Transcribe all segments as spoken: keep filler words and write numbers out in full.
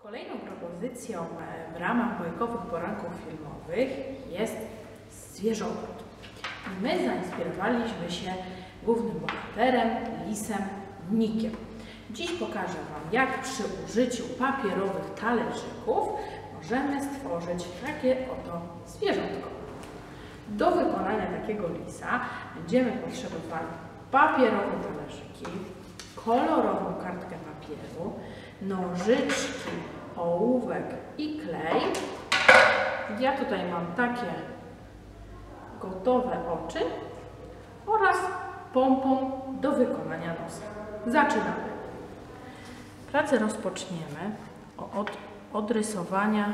Kolejną propozycją w ramach bajkowych poranków filmowych jest zwierzobród. I my zainspirowaliśmy się głównym bohaterem, lisem Nikiem. Dziś pokażę Wam, jak przy użyciu papierowych talerzyków możemy stworzyć takie oto zwierzątko. Do wykonania takiego lisa będziemy potrzebowali papierowe talerzyki, kolorową kartkę papieru, nożyczki, ołówek i klej. Ja tutaj mam takie gotowe oczy oraz pompon do wykonania nosa. Zaczynamy. Pracę rozpoczniemy od odrysowania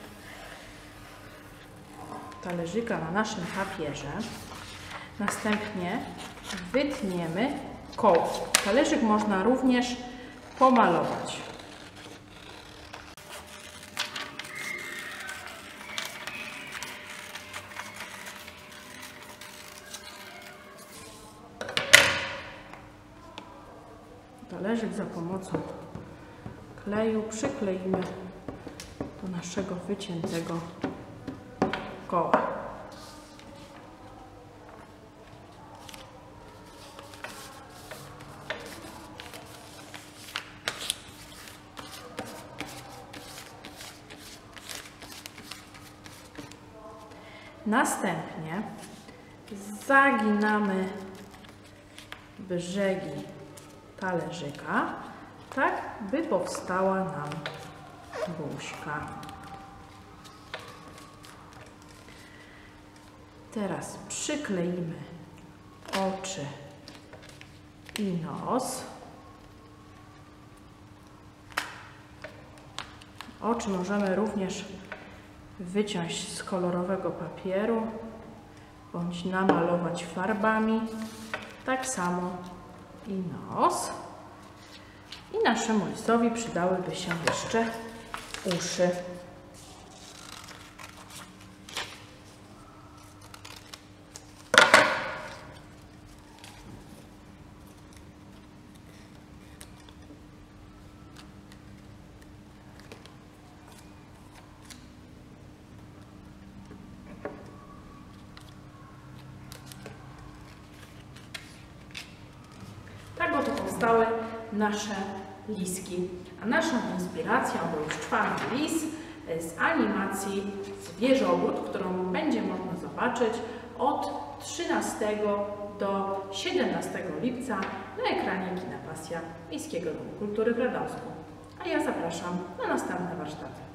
talerzyka na naszym papierze. Następnie wytniemy koło. Talerzyk można również pomalować. Talerzyk za pomocą kleju przykleimy do naszego wyciętego koła. Następnie zaginamy brzegi talerzyka, tak by powstała nam buźka. Teraz przykleimy oczy i nos. Oczy możemy również wyciąć z kolorowego papieru bądź namalować farbami. Tak samo i nos. I naszemu lisowi przydałyby się jeszcze uszy. Tak oto powstały nasze liski. A naszą inspiracją był czwarty lis z animacji Zwierzobród, którą będzie można zobaczyć od trzynastego do siedemnastego lipca na ekranie Kina Pasja Miejskiego Domu Kultury w Radomsku. A ja zapraszam na następne warsztaty.